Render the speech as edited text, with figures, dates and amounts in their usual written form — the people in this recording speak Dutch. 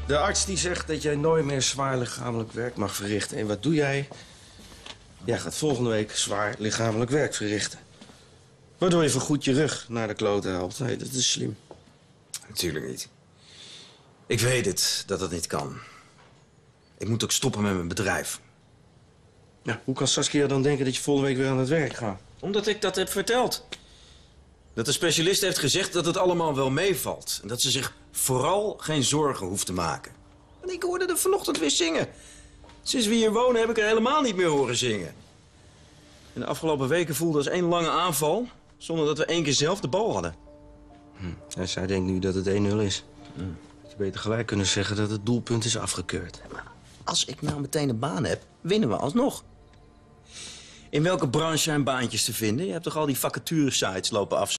De arts die zegt dat jij nooit meer zwaar lichamelijk werk mag verrichten. En wat doe jij? Jij gaat volgende week zwaar lichamelijk werk verrichten. Waardoor je voorgoed je rug naar de kloten helpt. Nee, dat is slim. Natuurlijk niet. Ik weet het, dat dat niet kan. Ik moet ook stoppen met mijn bedrijf. Ja, hoe kan Saskia dan denken dat je volgende week weer aan het werk gaat? Omdat ik dat heb verteld. Dat de specialist heeft gezegd dat het allemaal wel meevalt. En dat ze zich vooral geen zorgen hoeft te maken. En ik hoorde er vanochtend weer zingen. Sinds we hier wonen heb ik er helemaal niet meer horen zingen. En de afgelopen weken voelde als één lange aanval... zonder dat we één keer zelf de bal hadden. En zij denkt nu dat het 1-0 is. Je beter gelijk kunnen zeggen dat het doelpunt is afgekeurd. Maar als ik nou meteen een baan heb, winnen we alsnog. In welke branche zijn baantjes te vinden? Je hebt toch al die vacaturesites lopen af.